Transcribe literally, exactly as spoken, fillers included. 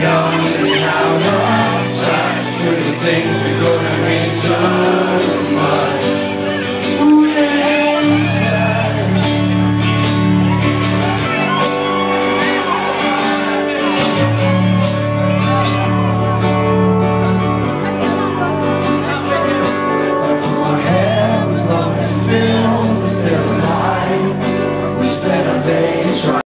young and out of touch with the things we're gonna meet soon.